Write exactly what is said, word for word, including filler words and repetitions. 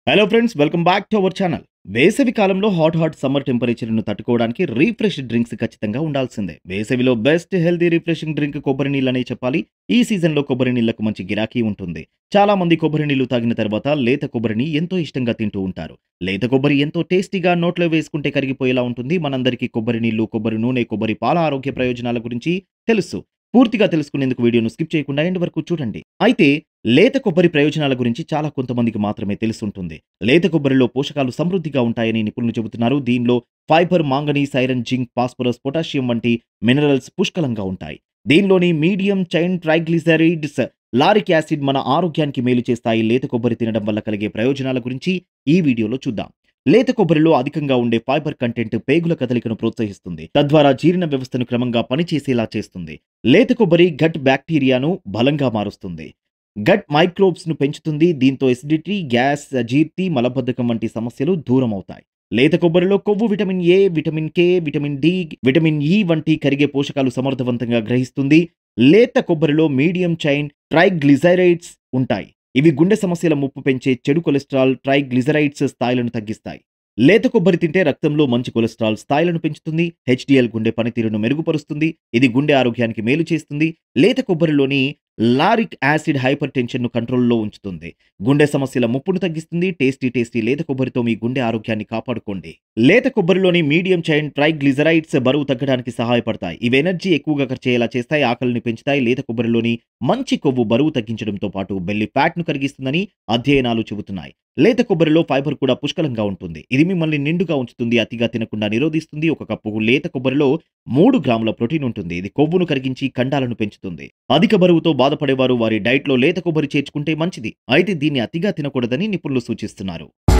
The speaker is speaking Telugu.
Hello friends, welcome back to our channel. వేసవి కాలంలో హాట్ హాట్ సమ్మర్ టెంపరేచర్‌ను తట్టుకోవడానికి రిఫ్రెష్ డ్రింక్స్ ఖచ్చితంగా ఉండాల్సిందే. వేసవిలో బెస్ట్ హెల్తీ రిఫ్రెషింగ్ డ్రింక్ కొబ్బరి నీళ్ళనే చెప్పాలి. ఈ సీజన్‌లో కొబ్బరి నీళ్లకు మంచి గిరాకీ ఉంటుంది. చాలా మంది కొబ్బరి నీళ్లు తాగిన తర్వాత లేత కొబ్బరిని ఎంతో ఇష్టంగా తింటూ ఉంటారు. లేత కొబ్బరి ఎంతో టేస్టీగా నోట్లో వేసుకుంటే కరిగిపోయేలా ఉంటుంది. మనందరికీ కొబ్బరి నీళ్లు, కొబ్బరి నూనె, కొబ్బరి పాల ఆరోగ్య ప్రయోజనాల గురించి తెలుసు. పూర్తిగా తెలుసుకునేందుకు వీడియోను స్కిప్ చేయకుండా ఎండ్ వరకు చూడండి. అయితే లేత కొబ్బరి ప్రయోజనాల గురించి చాలా కొంతమందికి మాత్రమే తెలుసుంటుంది. లేత కొబ్బరిలో పోషకాలు సమృద్ధిగా ఉంటాయని నిపుణులు చెబుతున్నారు. దీనిలో fibre, manganese, iron, zinc, phosphorus, potassium వంటి మినరల్స్ పుష్కలంగా ఉంటాయి. దీనిలోని medium chain triglycerides, lauric acid మన ఆరోగ్యానికి మేలు చేస్తాయి. లేత కొబ్బరి తినడం వల్ల కలిగే ప్రయోజనాల గురించి ఈ వీడియోలో చూద్దాం. లేత కొబ్బరిలో అధికంగా ఉండే ఫైబర్ కంటెంట్ పేగుల కదలికను ప్రోత్సహిస్తుంది. తద్వారా జీర్ణ వ్యవస్థను క్రమంగా పనిచేసేలా చేస్తుంది. లేత కొబ్బరి గట్ బ్యాక్టీరియాను బలంగా మారుస్తుంది. గట్ మైక్రోబ్స్ ను పెంచుతుంది. దీంతో ఎసిడిటీ, గ్యాస్, అజీర్తి, మలబద్ధకం వంటి సమస్యలు దూరమవుతాయి. లేత కొబ్బరిలో కొవ్వు, vitamin A, vitamin K, vitamin D, vitamin E వంటి కరిగే పోషకాలు సమర్థవంతంగా గ్రహిస్తుంది. లేత కొబ్బరిలో మీడియం చైన్ ట్రైగ్లిజరైడ్స్ ఉంటాయి. ఇవి గుండె సమస్యల ముప్పు పెంచే చెడు కొలెస్ట్రాల్, ట్రైగ్లిజరైడ్స్ స్థాయిలను తగ్గిస్తాయి. లేత కొబ్బరి తింటే రక్తంలో మంచి కొలెస్ట్రాల్ స్థాయిలను పెంచుతుంది. హెచ్‌డిఎల్ గుండె పనితీరును మెరుగుపరుస్తుంది. ఇది గుండె ఆరోగ్యానికి మేలు చేస్తుంది. లేత కొబ్బరిలోని లారిక్ యాసిడ్ హైపర్ టెన్షన్‌ను కంట్రోల్‌లో ఉంచుతుంది. గుండె సమస్యల ముప్పును తగ్గిస్తుంది. టేస్టీ టేస్టీ లేత కొబ్బరితో మీ గుండె ఆరోగ్యాన్ని కాపాడుకోండి. లేత కొబ్బరిలోని మీడియం చైన్ ట్రైగ్లిజరైడ్స్ బరువు తగ్గడానికి సహాయపడతాయి. ఇవి ఎనర్జీ ఎక్కువగా ఖర్చయ్యేలా చేస్తాయి, ఆకలిని పెంచుతాయి. లేత కొబ్బరిలోని మంచి కొవ్వు బరువు తగ్గించడంతో పాటు బెల్లి ఫ్యాట్‌ను కరిగిస్తుందని అధ్యయనాలు చెబుతున్నాయి. లేత కొబ్బరిలో ఫైబర్ కూడా పుష్కలంగా ఉంటుంది. ఇది మిమ్మల్ని నిండుగా ఉంచుతుంది, అతిగా తినకుండా నిరోధిస్తుంది. ఒక కప్పు లేత కొబ్బరిలో మూడు గ్రాముల ప్రోటీన్ ఉంటుంది. ఇది కొవ్వును కరిగించి కండాలను పెంచుతుంది. అధిక బరువుతో బాధపడేవారు వారి డైట్‌లో లేత కొబ్బరి చేర్చుకుంటే మంచిది. అయితే దీన్ని అతిగా తినకూడదని నిపుణులు సూచిస్తున్నారు.